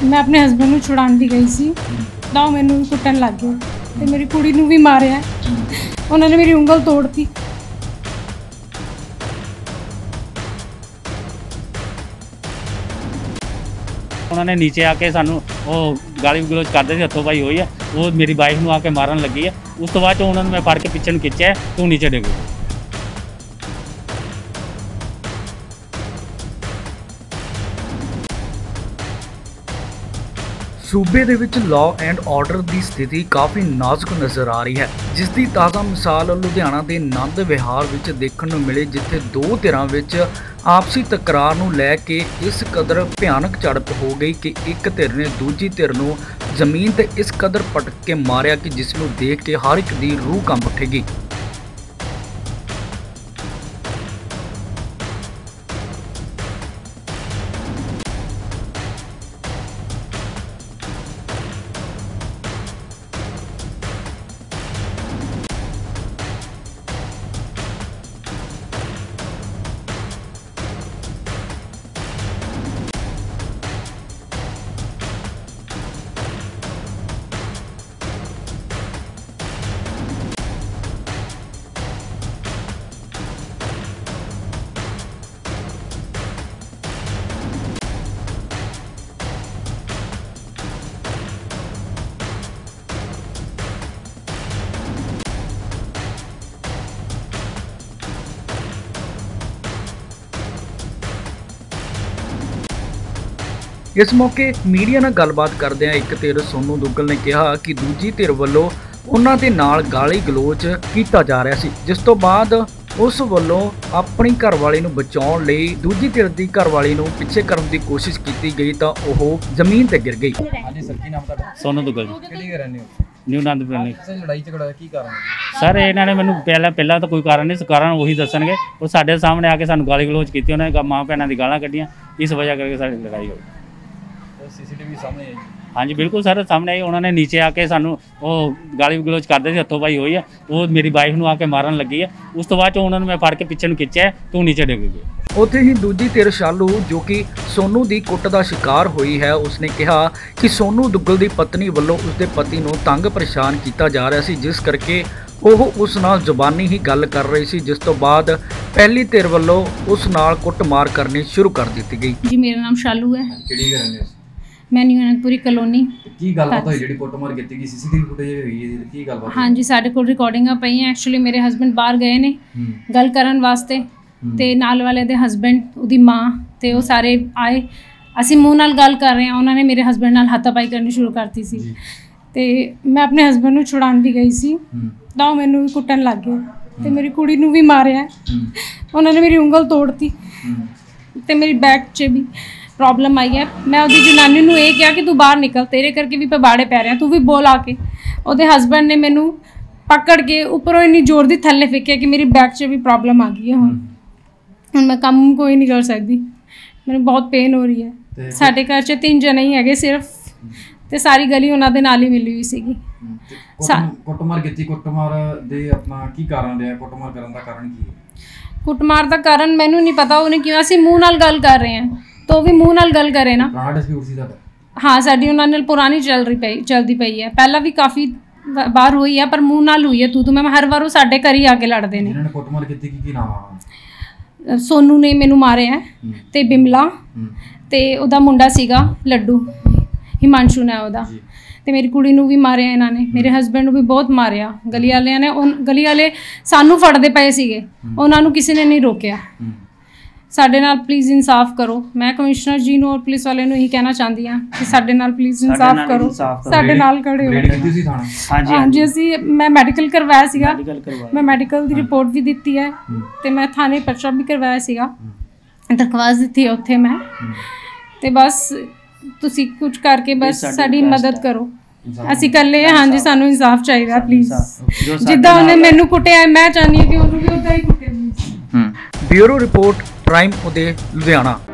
मैं अपने हस्बैंड ਨੂੰ ਛੁਡਾਉਣ ਦੀ ਗਈ ਸੀ ਤਾਂ ਉਹ ਮੈਨੂੰ ਵੀ ਕੁੱਟਣ ਲੱਗ ਗਏ ਤੇ ਮੇਰੀ ਕੁੜੀ ਨੂੰ ਵੀ ਮਾਰਿਆ। ਉਹਨਾਂ ਨੇ ਮੇਰੀ ਉਂਗਲ ਤੋੜਤੀ। उन्होंने नीचे आके सानू वो गाली गलोच करते थे, हथों पाई हुई है, वो मेरी वाइफ को आके मारन लगी है। उस तो बाद उन्होंने मैं फड़ के पिछे खिंचा है, तू नीचे डिग। सूबे दे विच लॉ एंड ऑर्डर की स्थिति काफ़ी नाजुक नज़र आ रही है, जिसकी ताज़ा मिसाल लुधियाना के नंद विहार विच देखण नूं मिली, जिथे दो धिरां विच आपसी तकरार नूं लै के इस कदर भयानक झड़प हो गई कि एक धिर ने दूजी धिर नूं जमीन ते इस कदर पटक के मारिया कि जिसनूं देख के हर एक दी रूह कंब उठेगी। इस मौके मीडिया नाल गलबात करदिआं एक धिर सोनू दुग्गल ने कहा कि दूजी धिर वल्लों उन्हां दे नाल गाली गलोच कीता जा रहा सी, जिस तो बाद उस वल्लों अपनी घरवाली नूं बचाउण लई दूजी धिर दी घरवाली नूं पिछे करन दी कोशिश कीती गई तां ओह जमीन ते गिर गई। हां जी सर, की नाम तुहाडा? सोनू दुग्गल जी। ਕਿਹੜੀ ਘਰ ਰਹਿੰਦੇ ਹੋ? न्यू आनंदपुर ने। ਸਰ ਲੜਾਈ ਝਗੜਾ ਦਾ ਕੀ ਕਾਰਨ ਹੈ? सर इन्होंने मैंने पहला तो कोई कारण नहीं, कारण वही दसणगे। और साडे सामने आके सानू गाली गलोच कीती, उन्होंने मां भैणां दी गालां कड्ढियां, इस वजह करके साडी लड़ाई हो गई। सीसीटीवी सामने आई? हाँ जी बिल्कुल सर, सामने आई। उन्होंने नीचे आके सानू वो गाली गलोच करते थे, हथों पाई हुई है, वो मेरी वाइफ को आके मारन लगी है। उस तो बाद उन्होंने मैं फड़ के पिछे खिंचा है, तू नीचे डिग गई। उत्थे ही दूजी धिर शालू जो कि सोनू की कुੱਟ का शिकार हुई है, उसने कहा कि सोनू दुग्गल की पत्नी वालों उसके पति को तंग परेशान किया जा रहा सी, जिस करके ਉਹ उस नाल ਜ਼ੁਬਾਨੀ ही गल कर रही सी, जिस तो बाद पहली धिर वालों उस नाल कुੱਟਮਾਰ करनी शुरू कर दी गई। जी मेरा नाम शालू है। ਕਿਹੜੀ ਘਰ ਰਹਿੰਦੇ ਹੋ? मैं न्यू आनंदपुरी कॉलोनी। ਕੀ ਗੱਲਬਾਤ ਹੋਈ ਜਿਹੜੀ ਕੁੱਟਮਾਰ ਕੀਤੀ ਗਈ? ਸੀਸੀਟੀਵੀ ਫੁਟੇਜ ਹੋਈ ਹੈ, ਕੀ ਗੱਲਬਾਤ? हाँ जी साढ़े कोल रिकॉर्डिंगां पईयां। एक्चुअली मेरे हस्बैंड बाहर गए ने गल करन वास्ते ते नाल वाले दे हस्बैंड उदी मां ते वो सारे आए। ਅਸੀਂ ਮੂੰਹ ਨਾਲ ਗੱਲ ਕਰ ਰਹੇ ਹਾਂ, ਉਹਨਾਂ ਨੇ ਮੇਰੇ ਹਸਬੈਂਡ ਨਾਲ ਹੱਥਾਪਾਈ ਕਰਨੀ ਸ਼ੁਰੂ ਕਰਤੀ ਸੀ ਤੇ ਮੈਂ ਆਪਣੇ ਹਸਬੈਂਡ ਨੂੰ ਛੁਡਾਉਣ ਦੀ ਗਈ ਸੀ ਤਾਂ ਉਹ ਮੈਨੂੰ ਵੀ ਕੁੱਟਣ ਲੱਗ ਗਏ ਤੇ ਮੇਰੀ ਕੁੜੀ ਨੂੰ ਵੀ ਮਾਰਿਆ। ਉਹਨਾਂ ਨੇ ਮੇਰੀ ਉਂਗਲ ਤੋੜਤੀ ਤੇ ਮੇਰੀ ਬੈਕ 'ਚ ਵੀ प्रॉब्लम आई है। मैं उसकी जनानी नूं ये कहा कि तू बाहर निकल, तेरे करके भी पबाड़े पै रहे हैं, तू भी बोल आके। उसके हस्बैंड ने मैनू पकड़ के उपरों इन्नी जोर दी थल्ले फेंकिया कि मेरी बैक च भी प्रॉब्लम आ गई है। हुण मैं काम कोई नहीं कर सकती, मैनू बहुत पेन हो रही है। साडे घर च 3 जने ही है सिर्फ, ते सारी गली उन्हां दे नाल ही मिली हुई सीगी। ਕੁੱਟਮਾਰ ਕੀਤੀ, ਕੁੱਟਮਾਰ ਦੇ ਆਪਣਾ ਕੀ ਕਾਰਨ ਰਿਹਾ? ਕੁੱਟਮਾਰ ਕਰਨ ਦਾ ਕਾਰਨ ਕੀ ਹੈ? ਕੁੱਟਮਾਰ ਦਾ ਕਾਰਨ ਮੈਨੂੰ ਨਹੀਂ ਪਤਾ, ਉਹਨੇ ਕਿਉਂ, ਅਸੀਂ ਮੂੰਹ ਨਾਲ ਗੱਲ ਕਰ ਰਹੇ ਹਾਂ तो भी मूँह नाल गल करे ना। ਪੁਰਾਣਾ ਡਿਸਪਿਊਟ ਸੀ ਤੁਹਾਡਾ? हाँ साडी उन्हां नाल पुरानी चलती पई है, पहला भी काफ़ी बार हुई है पर मूँह नाल हुई है। तू मैं हर बार वो साडे घर ही आके लड़ते हैं। जिन्होंने कुੱਟਮਾਰ ਕੀਤੀ ਕੀ ਨਾਮ ਆ? सोनू ने मैनू मारिया ते बिमला ते उहदा मुंडा सीगा लड्डू, हिमांशु ने उहदा, ते मेरी कुड़ी नूं भी मारिया इन्हां ने, मेरे हस्बैंड नूं भी बहुत मारिया। गली वालियां ने, गली वाले सानू फड़दे पए सीगे, उन्हां नूं किसी ने नहीं रोकिया। साडे नाल प्लीज़ इंसाफ करो। मैं कमिश्नर जी नूं और पुलिस वाले नूं यही कहना चाहती हाँ कि साडे नाल प्लीज़ इंसाफ करो, साडे नाल खड़े हो। हाँ जी असी मैं मैडिकल करवाया सीगा, मैं मैडिकल की रिपोर्ट भी दी है ते मैं थाने पर्चा भी करवाया सीगा, दरख्वास्त दी है उत्थे मैं। ते बस तुसी कुछ करके बस साडी मदद करो, असी कल्ले। हाँ जी सानू इंसाफ चाहिए प्लीज़। जिद्दां उन्हें मैनू कुटिया, मैं चाहनी कि उन्होंने भी उदा ही कुटे। Bureau report prime Uday Ludhiana.